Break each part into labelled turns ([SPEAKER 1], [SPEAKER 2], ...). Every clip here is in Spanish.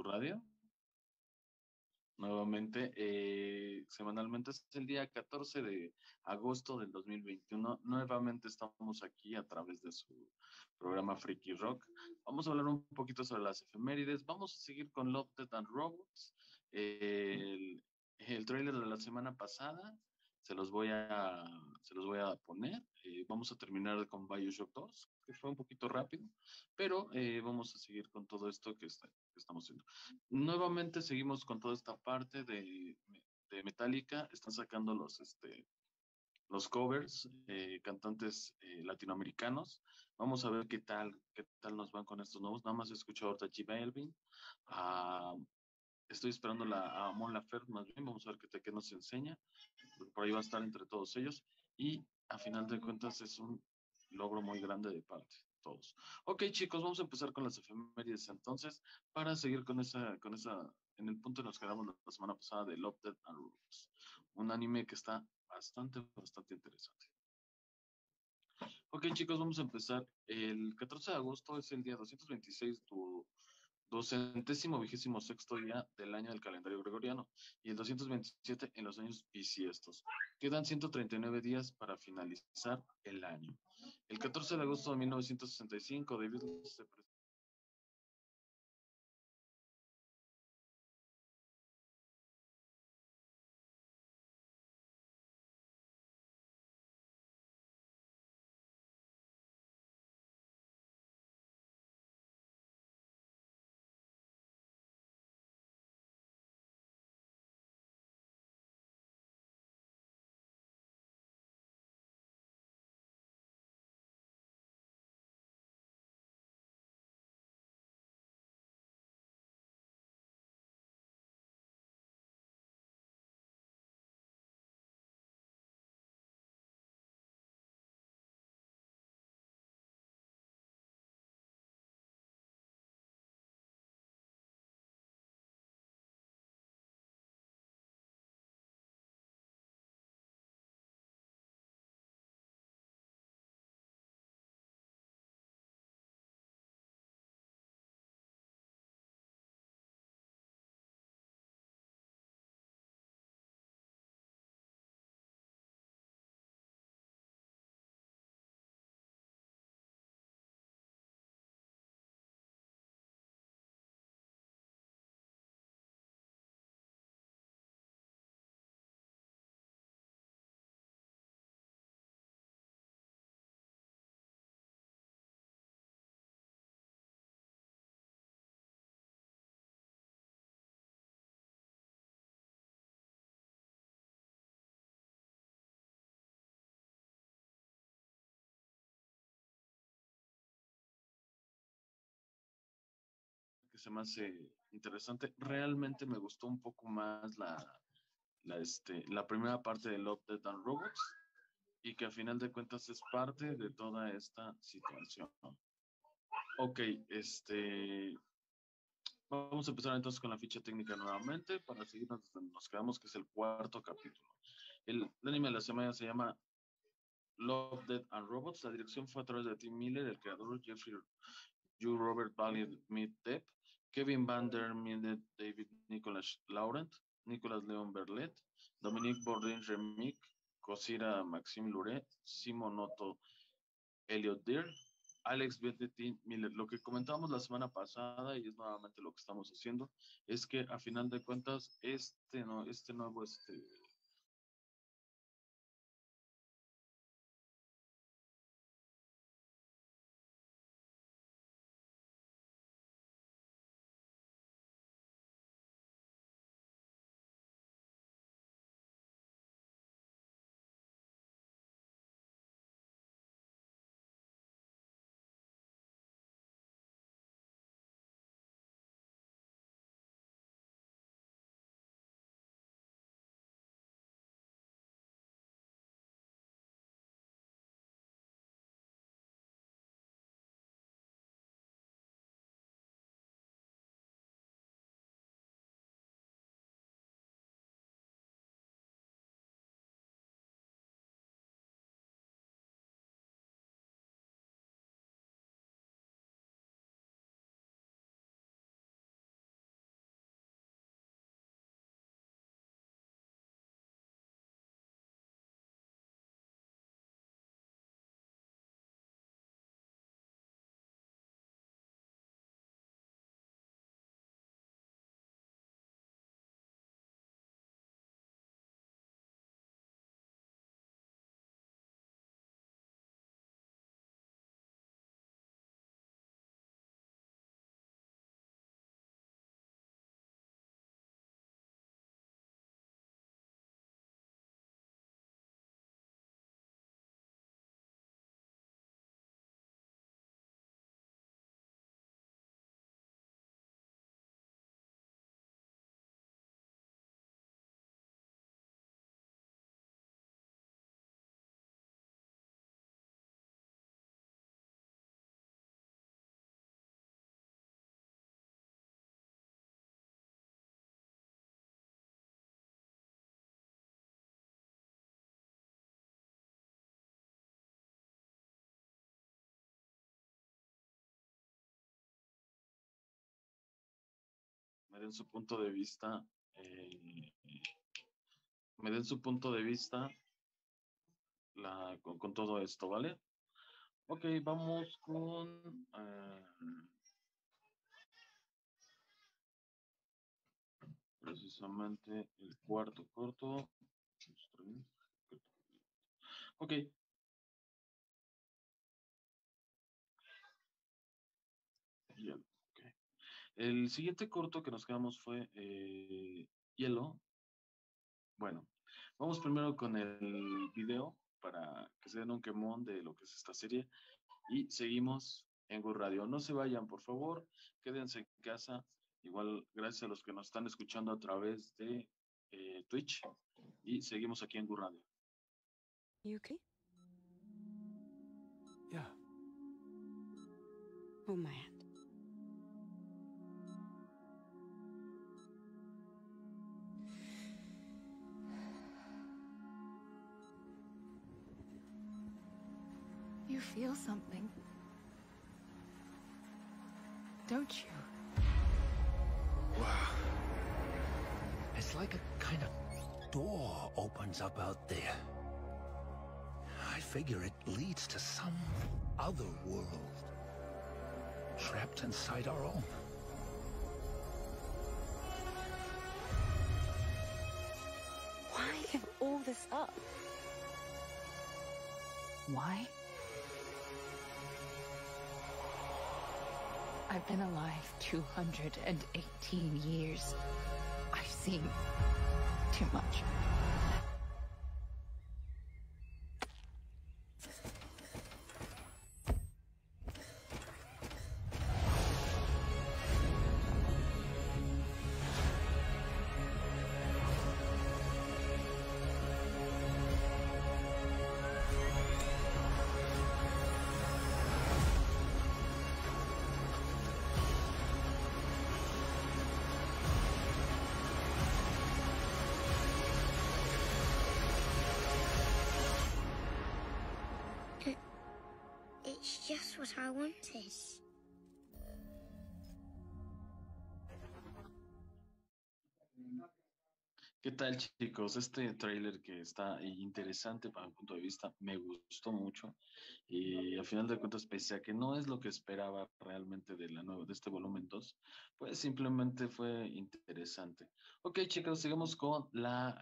[SPEAKER 1] Radio. Nuevamente, semanalmente es el día 14 de agosto del 2021. Nuevamente estamos aquí a través de su programa Freaky Rock. Vamos a hablar un poquito sobre las efemérides. Vamos a seguir con Love, Death and Robots. El tráiler de la semana pasada se los voy a, se los voy a poner. Vamos a terminar con BioShock 2, que fue un poquito rápido, pero vamos a seguir con todo esto que estamos haciendo. Nuevamente seguimos con toda esta parte de Metallica. Están sacando los covers, cantantes latinoamericanos. Vamos a ver qué tal nos van con estos nuevos. Nada más he escuchado ahorita J Balvin. Ah, estoy esperando a Mon Laferte, más bien. Vamos a ver qué nos enseña. Porque por ahí va a estar entre todos ellos. Y a final de cuentas es un logro muy grande de parte de todos. Ok, chicos, vamos a empezar con las efemérides entonces, para seguir en el punto en nos quedamos la semana pasada de Love, Death and Robots. Un anime que está bastante interesante. Ok, chicos, vamos a empezar. El 14 de agosto es el día 226, docentésimo vigésimo sexto día del año del calendario gregoriano y el 227 en los años bisiestos. Quedan 139 días para finalizar el año. El 14 de agosto de 1965, David se presentó que se me hace interesante. Realmente me gustó un poco más la primera parte de Love, Death and Robots y que a final de cuentas es parte de toda esta situación. Ok, vamos a empezar entonces con la ficha técnica nuevamente para seguirnos donde nos quedamos, que es el cuarto capítulo. El anime de la semana se llama Love, Death and Robots. La dirección fue a través de Tim Miller, el creador Jeffrey Yu, Robert Valiant, Meet Depp, Kevin Van Der Minde, David Nicholas Laurent, Nicolas Leon Berlet, Dominique Bourdin Remick, Cosira Maxime Luret, Simon Otto Elliot Deer, Alex Benetti Miller. Lo que comentábamos la semana pasada, y es nuevamente lo que estamos haciendo, es que a final de cuentas, este nuevo me den su punto de vista, eh, me den su punto de vista con todo esto, ¿vale? Ok, vamos con precisamente el cuarto corto. Ok, hielo. Okay. El siguiente corto que nos quedamos fue hielo. Bueno, vamos primero con el video para que se den un quemón de lo que es esta serie y seguimos en Go Radio. No se vayan, por favor, quédense en casa. Igual, gracias a los que nos están escuchando a través de Twitch y seguimos aquí en Go Radio.
[SPEAKER 2] You okay?
[SPEAKER 3] Yeah.
[SPEAKER 2] Oh, my hand.
[SPEAKER 4] You feel something, don't you?
[SPEAKER 3] Wow. It's like a kind of door opens up out there. I figure it leads to some other world, trapped inside our own.
[SPEAKER 2] Why give all this up?
[SPEAKER 4] Why? I've been alive 218 years. I've seen too much.
[SPEAKER 5] It's just what I wanted.
[SPEAKER 1] ¿Qué tal, chicos? Este tráiler que está interesante para mi punto de vista me gustó mucho y al final de cuentas, pese a que no es lo que esperaba realmente de este volumen 2, pues simplemente fue interesante. Ok, chicos, sigamos con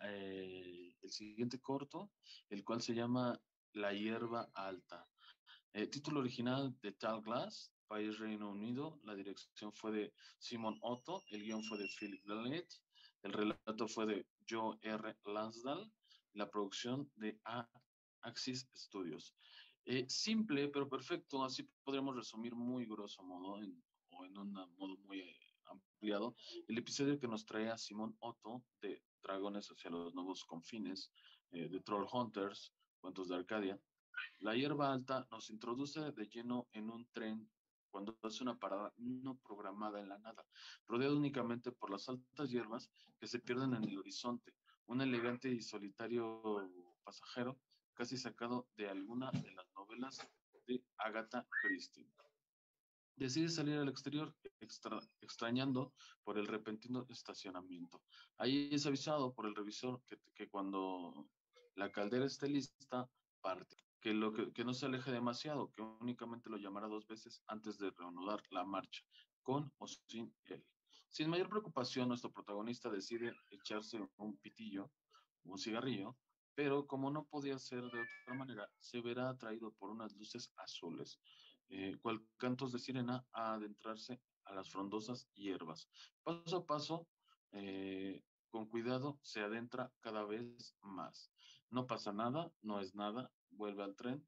[SPEAKER 1] el siguiente corto, el cual se llama La hierba alta. Título original de Tal Glass, país Reino Unido. La dirección fue de Simon Otto, el guión fue de Philip Lalet, el relato fue de Joe R. Lansdale, la producción de Axis Studios. Simple pero perfecto, así podríamos resumir muy grosso modo o en un modo muy ampliado el episodio que nos trae a Simon Otto de Dragones hacia los nuevos confines, de Troll Hunters, Cuentos de Arcadia. La hierba alta nos introduce de lleno en un tren cuando hace una parada no programada en la nada, rodeado únicamente por las altas hierbas que se pierden en el horizonte. Un elegante y solitario pasajero, casi sacado de alguna de las novelas de Agatha Christie. Decide salir al exterior, extrañando por el repentino estacionamiento. Ahí es avisado por el revisor que cuando la caldera esté lista, parte. Que no se aleje demasiado, que únicamente lo llamará 2 veces antes de reanudar la marcha, con o sin él. Sin mayor preocupación, nuestro protagonista decide echarse un pitillo, un cigarrillo, pero como no podía ser de otra manera, se verá atraído por unas luces azules, cual cantos de sirena a adentrarse a las frondosas hierbas. Paso a paso, con cuidado, se adentra cada vez más. No pasa nada, no es nada, vuelve al tren.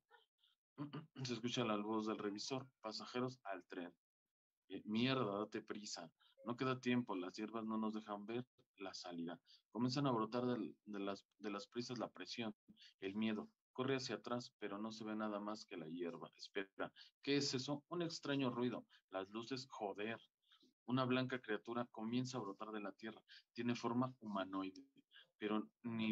[SPEAKER 1] Se escucha la voz del revisor, pasajeros al tren. Mierda, date prisa. No queda tiempo, las hierbas no nos dejan ver la salida. Comienzan a brotar de las prisas la presión, el miedo. Corre hacia atrás, pero no se ve nada más que la hierba. Espera, ¿qué es eso? Un extraño ruido. Las luces, joder. Una blanca criatura comienza a brotar de la tierra. Tiene forma humanoide, pero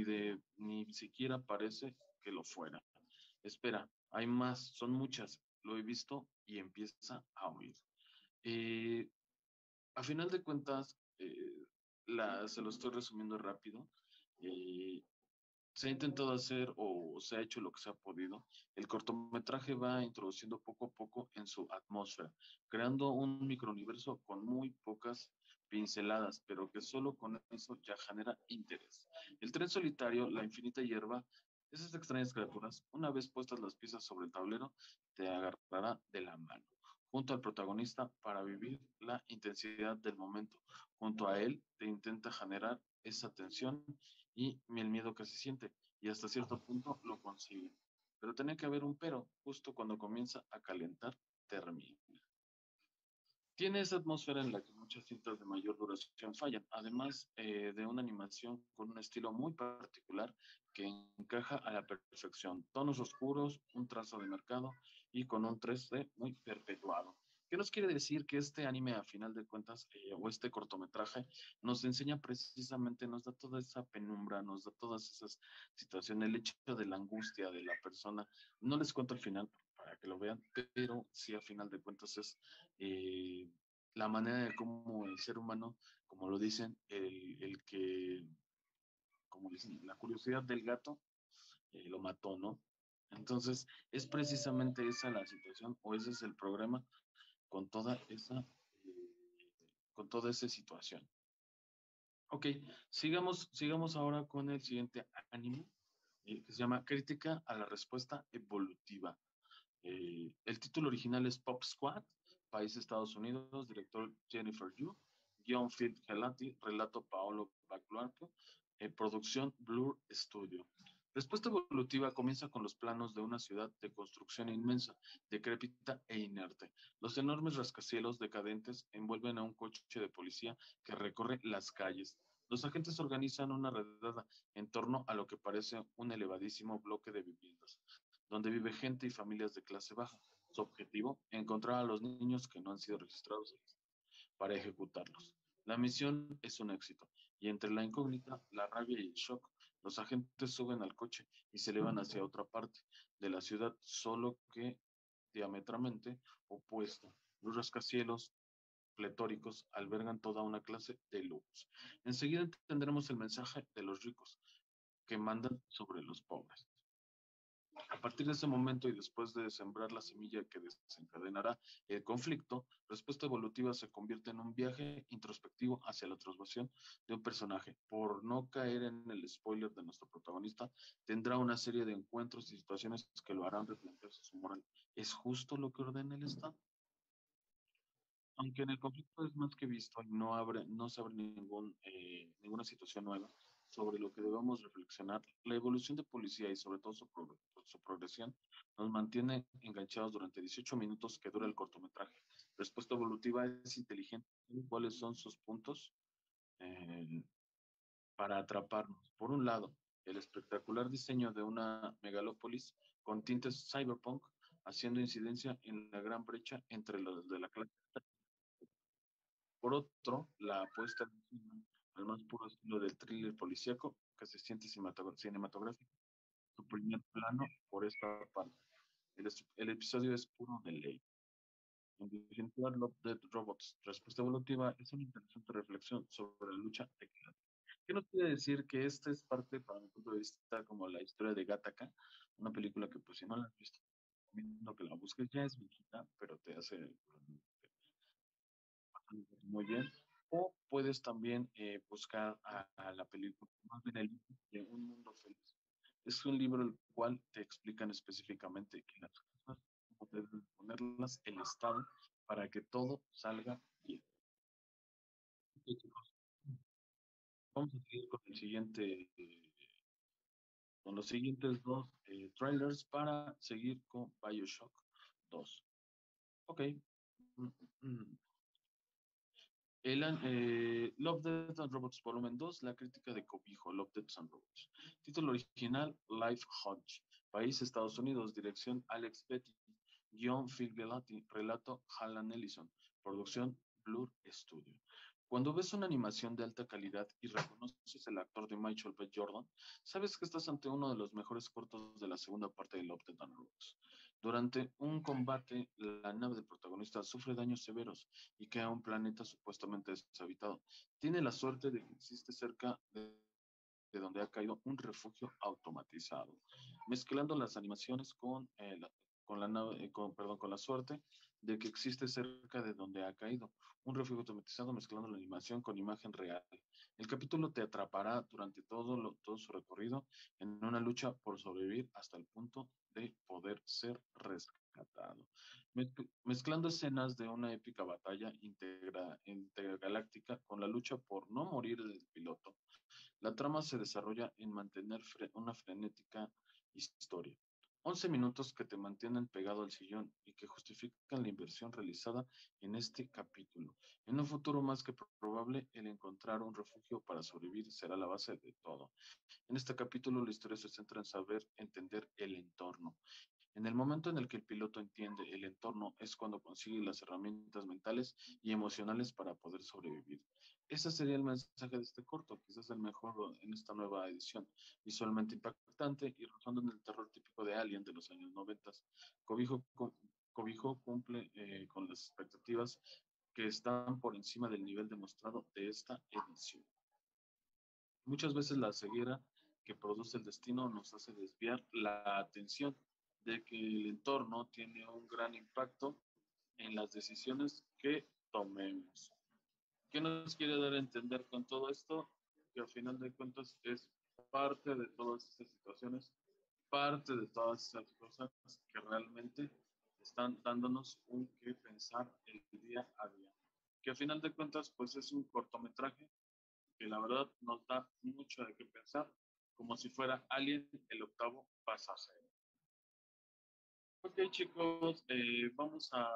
[SPEAKER 1] ni siquiera parece que lo fuera. Espera, hay más, son muchas. Lo he visto y empieza a oír. A final de cuentas, se lo estoy resumiendo rápido. Eh, Se ha intentado hacer o se ha hecho lo que se ha podido. El cortometraje va introduciendo poco a poco en su atmósfera, creando un microuniverso con muy pocas pinceladas, pero que solo con eso ya genera interés. El tren solitario, la infinita hierba, esas extrañas criaturas, una vez puestas las piezas sobre el tablero, te agarrará de la mano, junto al protagonista para vivir la intensidad del momento. Junto a él te intenta generar esa tensión y el miedo que se siente, y hasta cierto punto lo consigue. Pero tenía que haber un pero, justo cuando comienza a calentar, termina. Tiene esa atmósfera en la que muchas cintas de mayor duración fallan, además de una animación con un estilo muy particular que encaja a la perfección. Tonos oscuros, un trazo de mercado y con un 3D muy perpetuado. ¿Qué nos quiere decir que este anime, a final de cuentas, o este cortometraje, nos enseña precisamente, nos da toda esa penumbra, nos da todas esas situaciones, el hecho de la angustia de la persona? No les cuento el final para que lo vean, pero sí, a final de cuentas es eh, la manera de cómo el ser humano, como lo dicen, el que, como dicen, la curiosidad del gato lo mató, ¿no? Entonces, es precisamente esa la situación, o ese es el programa con toda esa, con toda esa situación. Ok, sigamos ahora con el siguiente anime, que se llama Crítica a la Respuesta Evolutiva. El título original es Pop Squad, país Estados Unidos, director Jennifer Yu, guión Phil Gelati, relato Paolo Bacluarco, producción Blur Studio. Respuesta evolutiva comienza con los planos de una ciudad de construcción inmensa, decrépita e inerte. Los enormes rascacielos decadentes envuelven a un coche de policía que recorre las calles. Los agentes organizan una redada en torno a lo que parece un elevadísimo bloque de viviendas donde vive gente y familias de clase baja. Su objetivo, encontrar a los niños que no han sido registrados para ejecutarlos. La misión es un éxito, y entre la incógnita, la rabia y el shock, los agentes suben al coche y se elevan hacia otra parte de la ciudad, solo que diametralmente opuesta. Los rascacielos pletóricos albergan toda una clase de lujos. Enseguida tendremos el mensaje de los ricos que mandan sobre los pobres. A partir de ese momento y después de sembrar la semilla que desencadenará el conflicto, Respuesta Evolutiva se convierte en un viaje introspectivo hacia la transformación de un personaje. Por no caer en el spoiler de nuestro protagonista, tendrá una serie de encuentros y situaciones que lo harán replantearse su moral. ¿Es justo lo que ordena el Estado? Aunque en el conflicto es más que visto y no se abre ninguna situación nueva sobre lo que debemos reflexionar, la evolución de policía y sobre todo su progresión nos mantiene enganchados durante 18 minutos que dura el cortometraje. Respuesta evolutiva es inteligente. ¿Cuáles son sus puntos eh, para atraparnos? Por un lado, el espectacular diseño de una megalópolis con tintes cyberpunk, haciendo incidencia en la gran brecha entre los de la clase. Por otro, la apuesta al más puro estilo del thriller policíaco que se siente cinematográfico. Su primer plano por esta parte. El episodio es puro de ley. En definitiva, Love, Death, Robots, Respuesta Evolutiva es una interesante reflexión sobre la lucha de clases. ¿Qué nos quiere decir? Que esta es parte, para mi punto de vista, como la historia de Gattaca, una película que, pues, si no la has visto, recomiendo que la busques. Ya es viejita, pero te hace muy bien. O puedes también buscar a la película, más bien el libro de Un Mundo Feliz. Es un libro el cual te explican específicamente que las cosas, cómo deben ponerlas, el estado, para que todo salga bien. Ok, chicos, vamos a seguir con con los siguientes dos trailers para seguir con BioShock 2. Ok. Mm, mm. Love, Death and Robots Volumen 2, la crítica de cobijo, Love, Death and Robots. Título original, Life Hodge. País, Estados Unidos. Dirección, Alex Petty. Guión, Phil Gelati. Relato, Alan Ellison. Producción, Blur Studio. Cuando ves una animación de alta calidad y reconoces el actor de Michael B. Jordan, sabes que estás ante uno de los mejores cortos de la segunda parte de Love, Death and Robots. Durante un combate, la nave del protagonista sufre daños severos y queda un planeta supuestamente deshabitado. Tiene la suerte de que existe cerca de donde ha caído un refugio automatizado, mezclando las animaciones con la nave, perdón, con la suerte de que existe cerca de donde ha caído un refugio automatizado, mezclando la animación con imagen real. El capítulo te atrapará durante todo su recorrido en una lucha por sobrevivir hasta el punto de poder ser rescatado. Mezclando escenas de una épica batalla intergaláctica con la lucha por no morir del piloto, la trama se desarrolla en mantener una frenética historia. 11 minutos que te mantienen pegado al sillón y que justifican la inversión realizada en este capítulo. En un futuro más que probable, el encontrar un refugio para sobrevivir será la base de todo. En este capítulo, la historia se centra en saber entender el entorno. En el momento en el que el piloto entiende el entorno es cuando consigue las herramientas mentales y emocionales para poder sobrevivir. Ese sería el mensaje de este corto, quizás el mejor en esta nueva edición. Visualmente impactante y rozando en el terror típico de Alien de los años 90. Cobijo, Cobijo cumple con las expectativas que están por encima del nivel demostrado de esta edición. Muchas veces la ceguera que produce el destino nos hace desviar la atención de que el entorno tiene un gran impacto en las decisiones que tomemos. ¿Qué nos quiere dar a entender con todo esto? Que al final de cuentas es parte de todas estas situaciones, parte de todas esas cosas que realmente están dándonos un que pensar el día a día. Que al final de cuentas pues es un cortometraje que la verdad nos da mucho de qué pensar, como si fuera Alien el octavo pasajero. Ok chicos, vamos a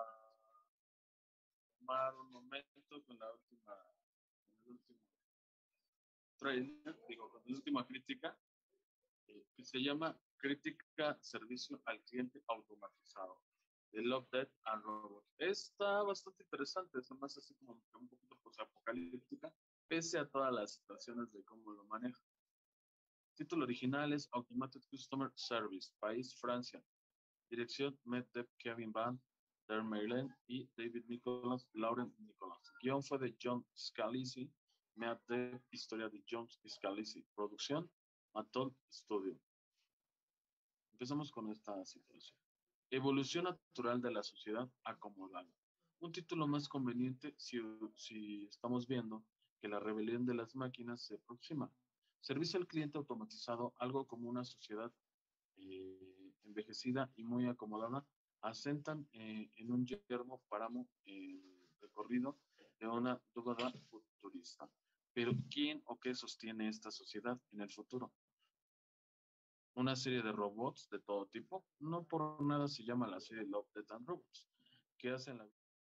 [SPEAKER 1] tomar un momento con con el último trailer, con la última crítica, que se llama Crítica Servicio al Cliente Automatizado, de Love, Death and Robots. Está bastante interesante, es más así como un poquito posapocalíptica, pese a todas las situaciones de cómo lo maneja. Título original es Automated Customer Service, país Francia. Dirección Matt Kevin Van der Meulen y David Nicholas, Lauren Nicholas. Guión fue de John Scalisi. Matt Depp, historia de John Scalisi. Producción Atoll Studio. Empezamos con esta situación. Evolución natural de la sociedad acomodada. Un título más conveniente si estamos viendo que la rebelión de las máquinas se aproxima. Servicio al cliente automatizado, algo como una sociedad envejecida y muy acomodada, asentan en un yermo páramo recorrido de una duda futurista. Pero ¿quién o qué sostiene esta sociedad en el futuro? Una serie de robots de todo tipo. No por nada se llama la serie Love, Death and Robots. ¿Qué hacen la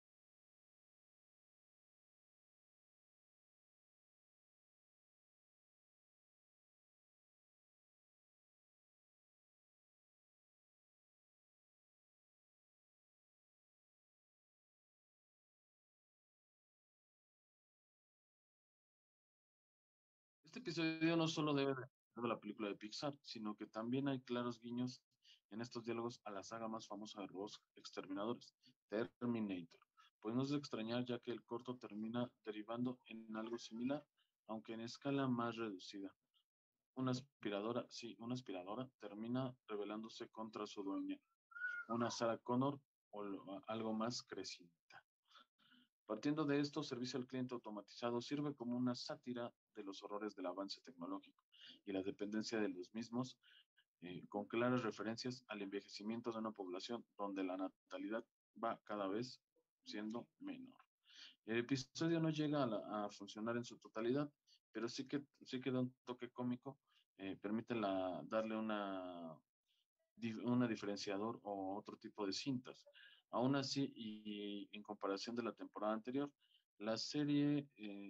[SPEAKER 1] Este episodio no solo debe de la película de Pixar, sino que también hay claros guiños en estos diálogos a la saga más famosa de robots exterminadores, Terminator. Pues no es de extrañar ya que el corto termina derivando en algo similar, aunque en escala más reducida. Una aspiradora, sí, una aspiradora termina rebelándose contra su dueña, una Sarah Connor o algo más creciente. Partiendo de esto, servicio al cliente automatizado sirve como una sátira de los horrores del avance tecnológico y la dependencia de los mismos, con claras referencias al envejecimiento de una población donde la natalidad va cada vez siendo menor. El episodio no llega a funcionar en su totalidad, pero sí que da un toque cómico, permite darle una diferenciador o otro tipo de cintas. Aún así, y en comparación de la temporada anterior, la serie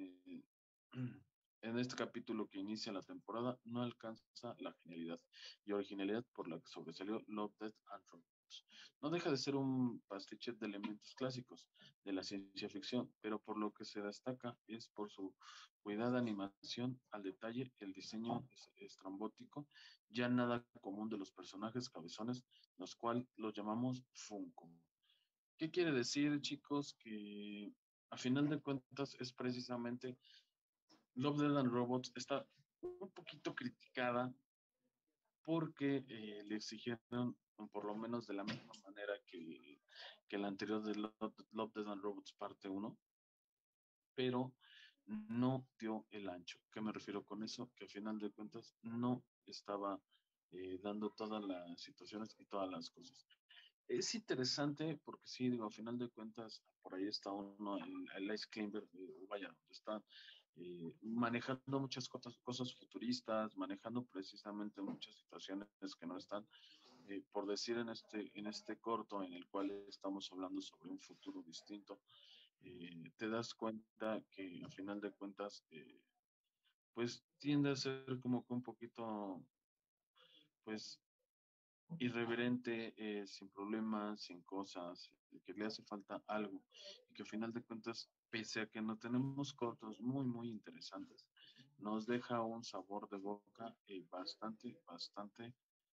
[SPEAKER 1] en este capítulo que inicia la temporada no alcanza la genialidad y originalidad por la que sobresalió Love, Death and Robots. No deja de ser un pastiche de elementos clásicos de la ciencia ficción, pero por lo que se destaca es por su cuidada animación al detalle, el diseño estrambótico, ya nada común de los personajes cabezones, los cuales los llamamos Funko. ¿Qué quiere decir, chicos? Que a final de cuentas es precisamente Love, Death and Robots está un poquito criticada porque le exigieron, por lo menos de la misma manera que la anterior de Love, Death and Robots parte uno, pero no dio el ancho. ¿Qué me refiero con eso? Que a final de cuentas no estaba dando todas las situaciones y todas las cosas. Es interesante porque sí, digo, a final de cuentas, por ahí está uno, el Ice Climber, vaya, donde está manejando muchas cosas futuristas, manejando precisamente muchas situaciones que no están, por decir en este corto en el cual estamos hablando sobre un futuro distinto, te das cuenta que a final de cuentas, pues tiende a ser como que un poquito, pues irreverente, sin problemas, sin cosas, que le hace falta algo y que al final de cuentas, pese a que no tenemos cortos muy interesantes, nos deja un sabor de boca bastante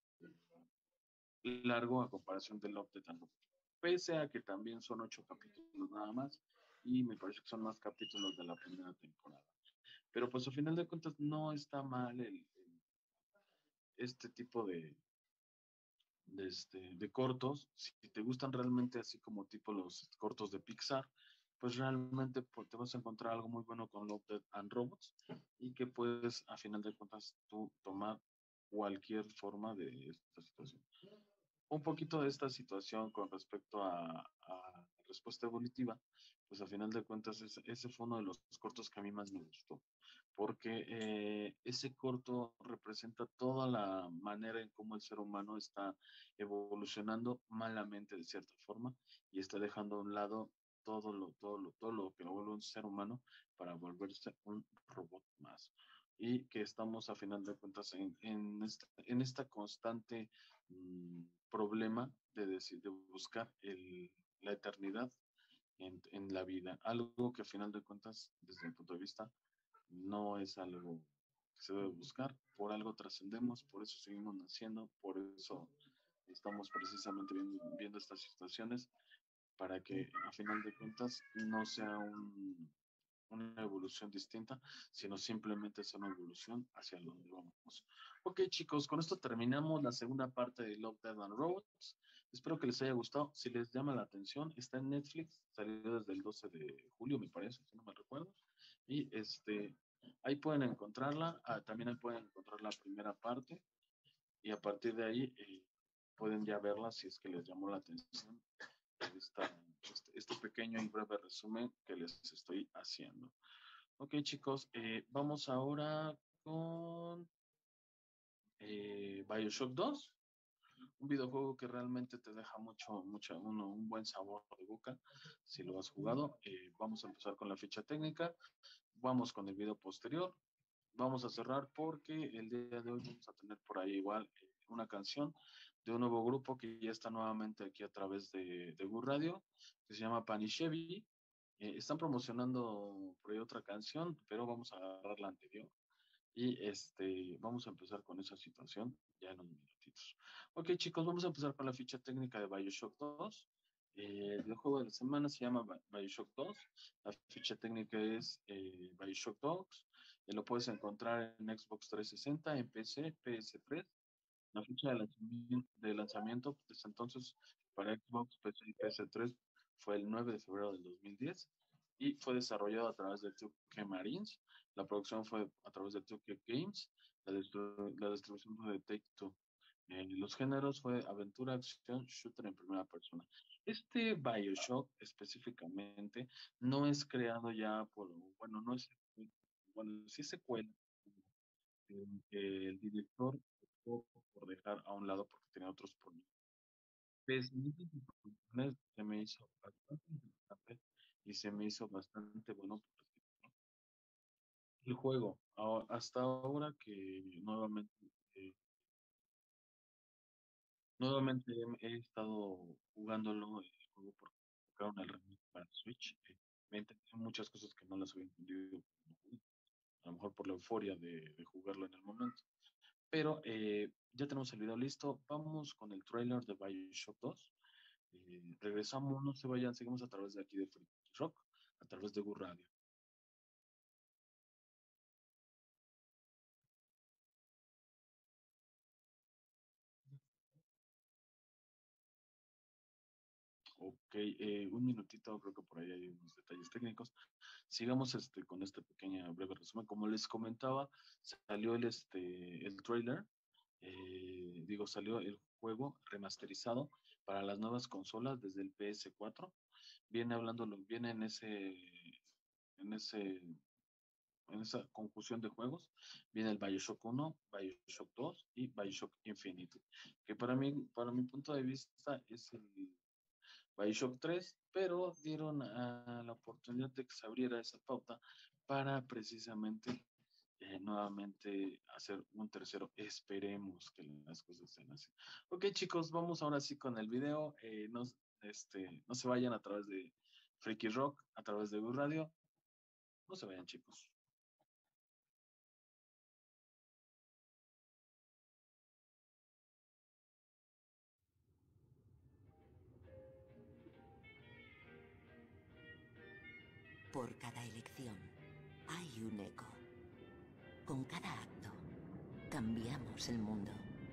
[SPEAKER 1] largo a comparación de Love, Death and Robots. Pese a que también son 8 capítulos nada más y me parece que son más capítulos de la primera temporada. Pero pues al final de cuentas no está mal este tipo de cortos, si te gustan realmente así como tipo los cortos de Pixar, pues realmente pues, te vas a encontrar algo muy bueno con Love, Death and Robots y que puedes a final de cuentas tú tomar cualquier forma de esta situación. Un poquito de esta situación con respecto a respuesta evolutiva, pues a final de cuentas ese fue uno de los cortos que a mí más me gustó, porque ese corto representa toda la manera en cómo el ser humano está evolucionando malamente de cierta forma y está dejando a un lado todo lo que lo vuelve un ser humano para volverse un robot más. Y que estamos a final de cuentas en esta constante problema de buscar la eternidad en la vida. Algo que a final de cuentas, desde mi punto de vista, no es algo que se debe buscar. Por algo trascendemos, por eso seguimos naciendo, por eso estamos precisamente viendo estas situaciones, para que a final de cuentas no sea una evolución distinta, sino simplemente es una evolución hacia donde vamos. Ok, chicos, con esto terminamos la segunda parte de Love, Death and Robots. Espero que les haya gustado. Si les llama la atención, está en Netflix, salió desde el 12 de julio, me parece, si no me recuerdo. Y ahí pueden encontrarla. También ahí pueden encontrar la primera parte. Y a partir de ahí pueden ya verla si es que les llamó la atención este pequeño y breve resumen que les estoy haciendo. Ok, chicos, vamos ahora con Bioshock 2, un videojuego que realmente te deja un buen sabor de boca si lo has jugado. Vamos a empezar con la ficha técnica, vamos con el video posterior, vamos a cerrar porque el día de hoy vamos a tener por ahí igual una canción de un nuevo grupo que ya está nuevamente aquí a través de Gu Radio, que se llama Panishevi. Están promocionando por ahí otra canción, pero vamos a agarrar la anterior. Y vamos a empezar con esa situación ya en unos minutitos. Ok, chicos, vamos a empezar con la ficha técnica de Bioshock 2. El juego de la semana se llama Bioshock 2. La ficha técnica es Bioshock 2. Lo puedes encontrar en Xbox 360, en PC, PS3. La fecha de lanzamiento desde entonces para Xbox, PC y PS3 fue el 9 de febrero del 2010 y fue desarrollado a través de 2K Marines. La producción fue a través de 2K Games, la distribución fue de Take-Two. Los géneros fue aventura, acción, shooter en primera persona. Este Bioshock específicamente no es creado ya bueno, no es, bueno, sí es secuela, el director optó por dejar a un lado porque tenía otros problemas. Pues, en esas situaciones se me hizo bastante interesante y se me hizo bastante bueno el juego. Hasta ahora que nuevamente, eh, Nuevamente he estado jugándolo, el juego porque sacaron el remake para Switch. Me entendí muchas cosas que no las había entendido cuando jugué, a lo mejor por la euforia de jugarlo en el momento. Pero ya tenemos el video listo. Vamos con el trailer de Bioshock 2. Regresamos, no se vayan, seguimos a través de aquí de Free Rock, a través de Gu Radio. Ok, un minutito, creo que por ahí hay unos detalles técnicos. Sigamos con este pequeño breve resumen. Como les comentaba, salió el trailer, salió el juego remasterizado para las nuevas consolas desde el PS4. Viene en ese, en esa confusión de juegos. Viene el Bioshock 1, Bioshock 2 y Bioshock Infinite, que para mi punto de vista, es el Bioshock 3, pero dieron a la oportunidad de que se abriera esa pauta para precisamente nuevamente hacer un tercero. Esperemos que las cosas sean así. Ok, chicos, vamos ahora sí con el video. No se vayan a través de Freaky Rock, a través de Bus Radio. No se vayan, chicos.
[SPEAKER 6] Por cada elección hay un eco. Con cada acto cambiamos el mundo.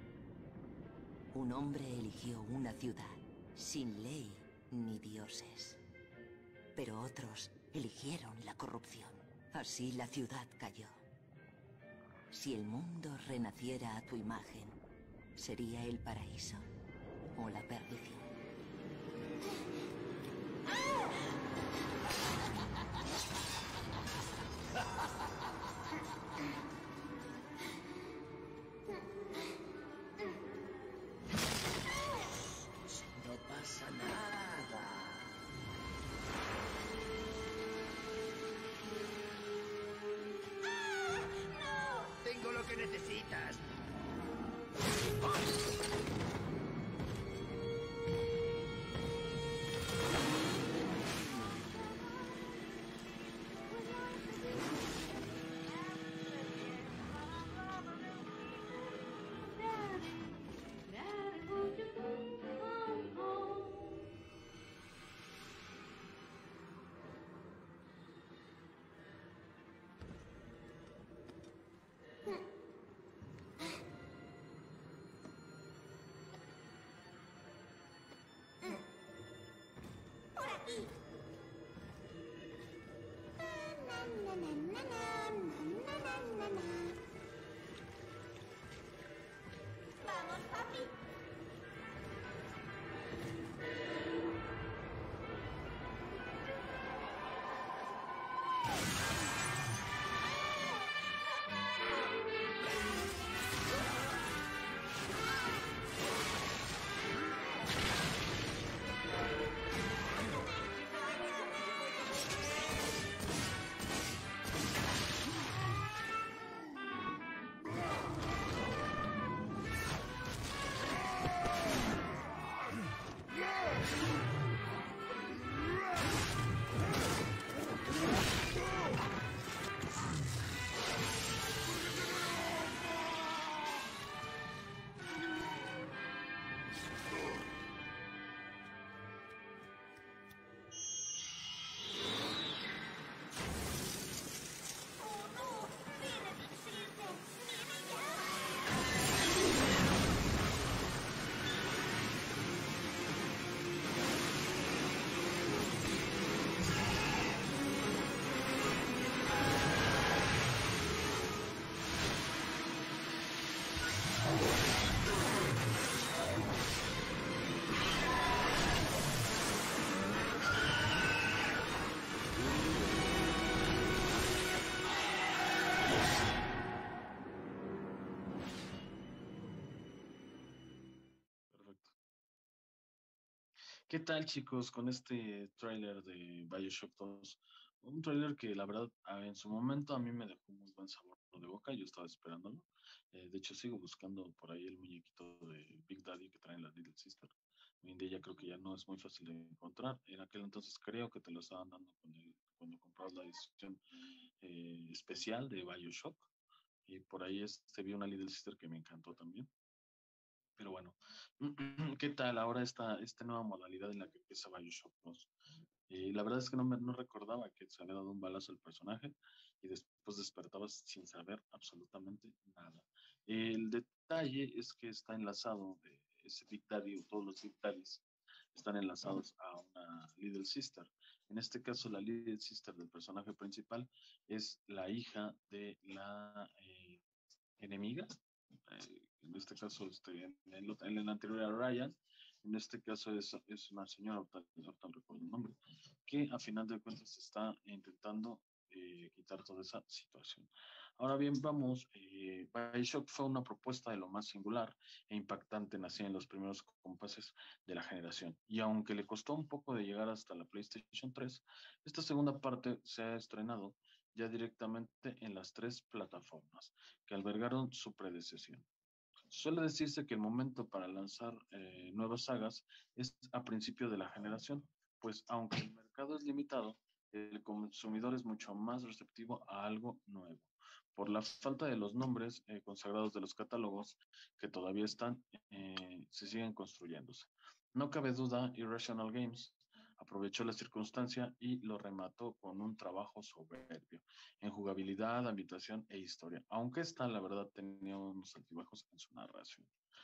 [SPEAKER 6] Un hombre eligió una ciudad sin ley ni dioses. Pero otros eligieron la corrupción. Así la ciudad cayó. Si el mundo renaciera a tu imagen, ¿sería el paraíso o la perdición?
[SPEAKER 3] No pasa nada. Tengo lo que necesitas.
[SPEAKER 5] Por aquí. Na, na, na, na, na, na, na, na. Vamos, papi.
[SPEAKER 1] Perfecto. ¿Qué tal, chicos, con este tráiler de Bioshock 2? Un trailer que la verdad en su momento a mí me dejó muy buen sabor de boca, yo estaba esperándolo. De hecho sigo buscando por ahí el muñequito de Big Daddy que traen la Little Sister. Hoy en día ya creo que ya no es muy fácil de encontrar. En aquel entonces creo que te lo estaban dando cuando comprabas la edición especial de BioShock. Y por ahí vi una Little Sister que me encantó también. Pero bueno, ¿qué tal ahora esta nueva modalidad en la que empieza BioShock 2? La verdad es que no recordaba que se había dado un balazo al personaje y después despertabas sin saber absolutamente nada. El detalle es que está enlazado, ese Big Daddy o todos los Big Daddies están enlazados a una Little Sister. En este caso, la Little Sister del personaje principal es la hija de la enemiga. En este caso, en el anterior era Ryan, en este caso es una señora, ahorita no recuerdo el nombre, que a final de cuentas está intentando quitar toda esa situación. Ahora bien, vamos, Bioshock fue una propuesta de lo más singular e impactante, nacida en los primeros compases de la generación. Y aunque le costó un poco de llegar hasta la PlayStation 3, esta segunda parte se ha estrenado ya directamente en las tres plataformas que albergaron su predecesión. Suele decirse que el momento para lanzar nuevas sagas es a principio de la generación, pues aunque el mercado es limitado, el consumidor es mucho más receptivo a algo nuevo. Por la falta de los nombres consagrados de los catálogos que todavía se siguen construyéndose. No cabe duda, Irrational Games aprovechó la circunstancia y lo remató con un trabajo soberbio en jugabilidad, ambientación e historia, aunque esta, la verdad, tenía unos altibajos en su narración.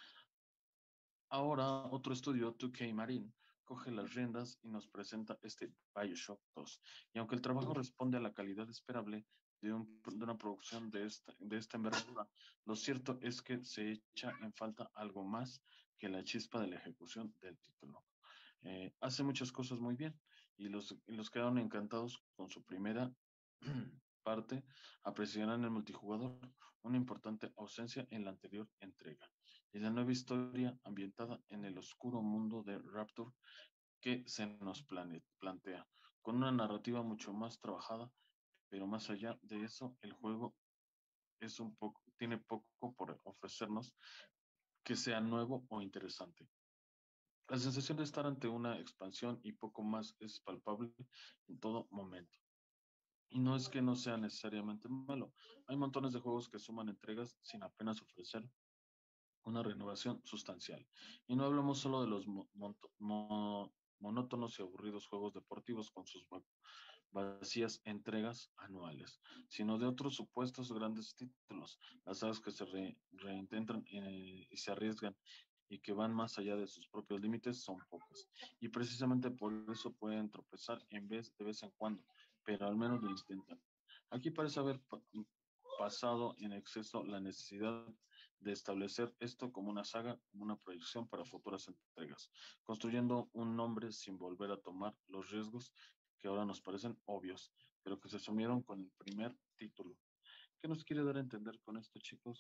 [SPEAKER 1] Ahora, otro estudio, 2K Marine, coge las riendas y nos presenta este Bioshock 2. Y aunque el trabajo responde a la calidad esperable de una producción de esta envergadura, lo cierto es que se echa en falta algo más que la chispa de la ejecución del título. Hace muchas cosas muy bien y los quedaron encantados con su primera parte, apreciarán el multijugador, una importante ausencia en la anterior entrega, y la nueva historia ambientada en el oscuro mundo de Rapture que se nos plantea, con una narrativa mucho más trabajada, pero más allá de eso, el juego tiene poco por ofrecernos que sea nuevo o interesante. La sensación de estar ante una expansión y poco más es palpable en todo momento. Y no es que no sea necesariamente malo. Hay montones de juegos que suman entregas sin apenas ofrecer una renovación sustancial. Y no hablamos solo de los monótonos y aburridos juegos deportivos con sus vacías entregas anuales, sino de otros supuestos grandes títulos, las sagas que reintentan y se arriesgan y que van más allá de sus propios límites son pocas. Y precisamente por eso pueden tropezar de vez en cuando, pero al menos lo intentan. Aquí parece haber pasado en exceso la necesidad de establecer esto como una saga, como una proyección para futuras entregas, construyendo un nombre sin volver a tomar los riesgos que ahora nos parecen obvios, pero que se asumieron con el primer título. ¿Qué nos quiere dar a entender con esto, chicos?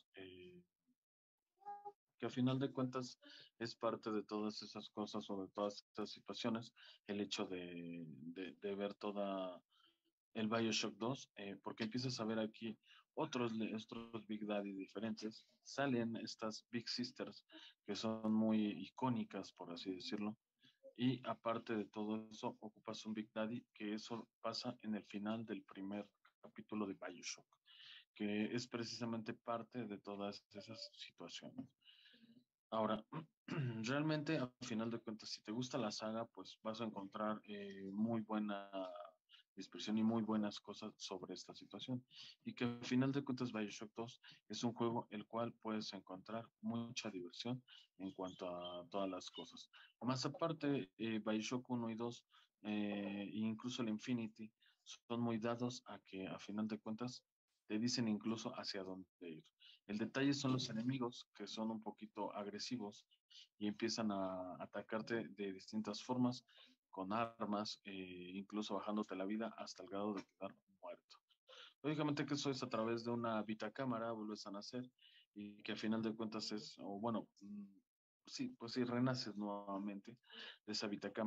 [SPEAKER 1] Que a final de cuentas es parte de todas esas cosas o de todas estas situaciones, el hecho de ver toda el Bioshock 2, porque empiezas a ver aquí otros Big Daddy diferentes, salen estas Big Sisters que son muy icónicas, por así decirlo, y aparte de todo eso, ocupas un Big Daddy, que eso pasa en el final del primer capítulo de Bioshock, que es precisamente parte de todas esas situaciones. Ahora, realmente, al final de cuentas, si te gusta la saga, pues vas a encontrar muy buena dispersión y muy buenas cosas sobre esta situación. Y que al final de cuentas, Bioshock 2 es un juego el cual puedes encontrar mucha diversión en cuanto a todas las cosas. Más aparte, Bioshock 1 y 2, incluso el Infinity, son muy dados a que a final de cuentas te dicen incluso hacia dónde ir. El detalle son los enemigos que son un poquito agresivos y empiezan a atacarte de distintas formas, con armas, incluso bajándote la vida hasta el grado de quedar muerto. Lógicamente que eso es a través de una bitacámara, vuelves a nacer y que a final de cuentas es, o bueno, sí, pues sí, renaces nuevamente de esa bitacámara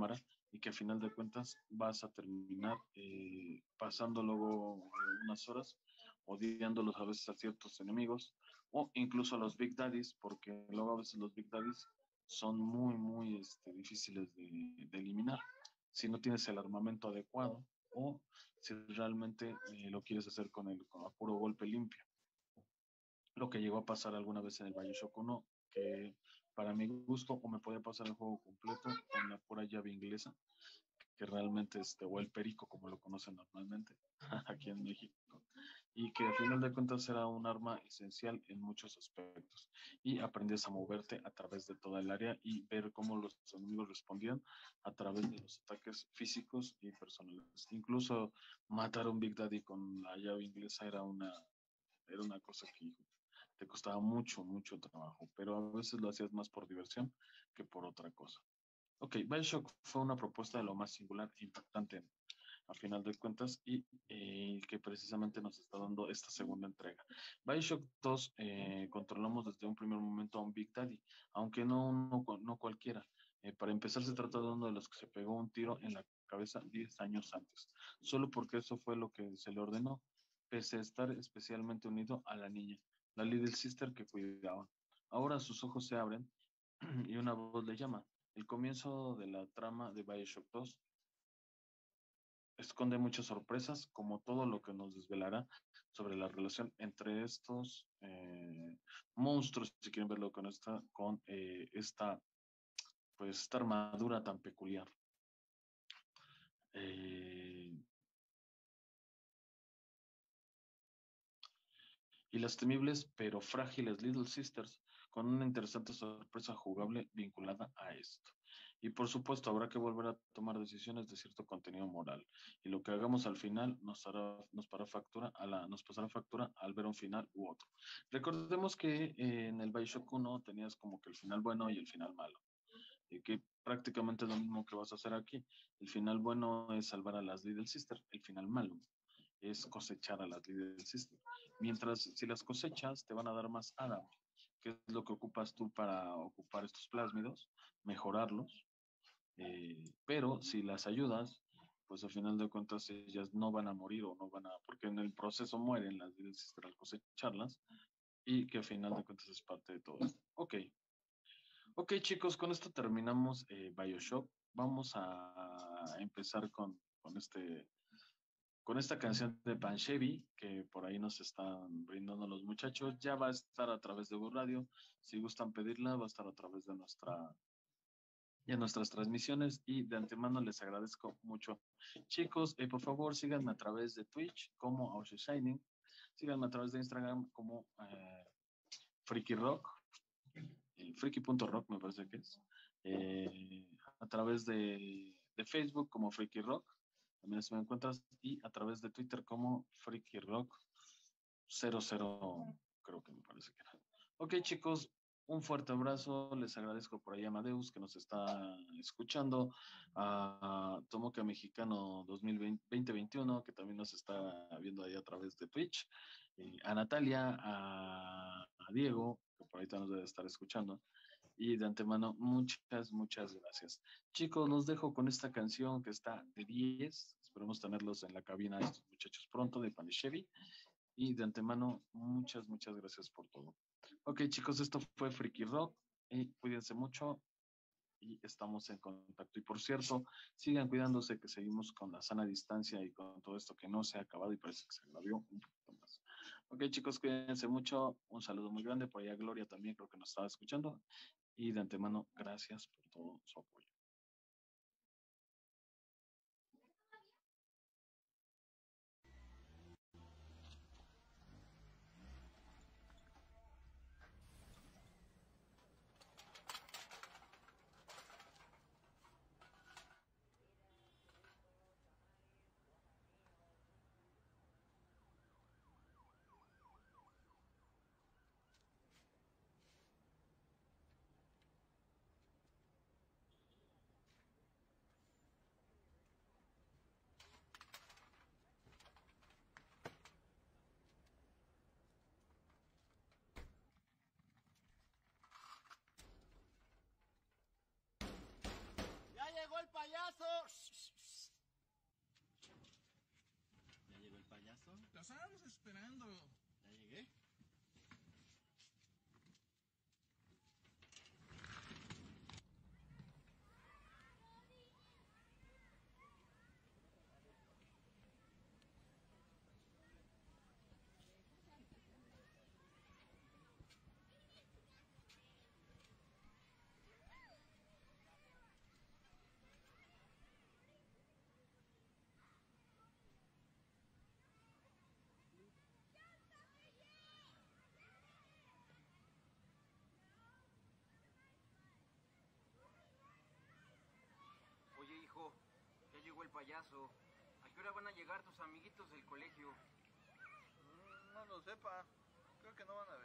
[SPEAKER 1] y que a final de cuentas vas a terminar pasando luego unas horas odiándolos a veces a ciertos enemigos o incluso a los Big Daddies, porque luego a veces los Big Daddies son muy difíciles de eliminar si no tienes el armamento adecuado o si realmente lo quieres hacer con a puro golpe limpio. Lo que llegó a pasar alguna vez en el Bioshock 1, que para mi gusto, o me puede pasar el juego completo con la pura llave inglesa, que realmente o el perico, como lo conocen normalmente aquí en México, y que al final de cuentas era un arma esencial en muchos aspectos. Y aprendes a moverte a través de toda el área y ver cómo los enemigos respondían a través de los ataques físicos y personales. Incluso matar a un Big Daddy con la llave inglesa era una cosa que hijo, te costaba mucho trabajo, pero a veces lo hacías más por diversión que por otra cosa. Ok, Bioshock fue una propuesta de lo más singular e impactante a final de cuentas y que precisamente nos está dando esta segunda entrega. Bioshock 2 controlamos desde un primer momento a un Big Daddy, aunque no cualquiera. Para empezar, se trata de uno de los que se pegó un tiro en la cabeza 10 años antes, solo porque eso fue lo que se le ordenó, pese a estar especialmente unido a la niña, la Little Sister que cuidaba. Ahora sus ojos se abren y una voz le llama. El comienzo de la trama de Bioshock 2 esconde muchas sorpresas, como todo lo que nos desvelará sobre la relación entre estos monstruos, si quieren verlo pues, esta armadura tan peculiar. Eh, y las temibles pero frágiles Little Sisters, con una interesante sorpresa jugable vinculada a esto. Y por supuesto, habrá que volver a tomar decisiones de cierto contenido moral. Y lo que hagamos al final nos pasará factura al ver un final u otro. Recordemos que en el Bioshock 1 tenías como que el final bueno y el final malo. Y que prácticamente es lo mismo que vas a hacer aquí. El final bueno es salvar a las Little Sisters, el final malo es cosechar a las Little Sisters. Mientras si las cosechas te van a dar más ADA, que es lo que ocupas tú para ocupar estos plásmidos, mejorarlos, pero si las ayudas, pues al final de cuentas ellas no van a morir o no van a, porque en el proceso mueren las Little Sisters al cosecharlas y que al final de cuentas es parte de todo esto. Ok chicos, con esto terminamos Bioshock. Vamos a empezar con esta canción de Banshee que por ahí nos están brindando los muchachos. Ya va a estar a través de Go Radio. Si gustan pedirla, va a estar a través de nuestras transmisiones y de antemano les agradezco mucho. Chicos, por favor síganme a través de Twitch como Aussie Shining. Síganme a través de Instagram como Freaky Rock, freaky.rock me parece que es. A través de Facebook como Freaky Rock también se me encuentras, y a través de Twitter como Freaky Rock 00, creo que me parece que era. Ok, chicos, un fuerte abrazo. Les agradezco por ahí a Amadeus que nos está escuchando, a Tomoka Mexicano 2021 que también nos está viendo ahí a través de Twitch, a Natalia, a Diego, que por ahí también nos debe estar escuchando. Y de antemano, muchas gracias. Chicos, los dejo con esta canción que está de 10. Esperemos tenerlos en la cabina estos muchachos pronto de Panishevi. Y de antemano, muchas gracias por todo. Ok, chicos, esto fue Freaky Rock. Y cuídense mucho y estamos en contacto. Y por cierto, sigan cuidándose que seguimos con la sana distancia y con todo esto que no se ha acabado y parece que se agravió un poquito más. Ok, chicos, cuídense mucho. Un saludo muy grande. Por allá Gloria también creo que nos estaba escuchando. Y de antemano, gracias por todo su apoyo.
[SPEAKER 7] ¿Listo? Te estábamos esperando. Ya llegué.
[SPEAKER 8] Oye, hijo, ya llegó el payaso. ¿A qué hora van a llegar tus amiguitos del colegio?
[SPEAKER 9] No lo sepa. Creo que no van a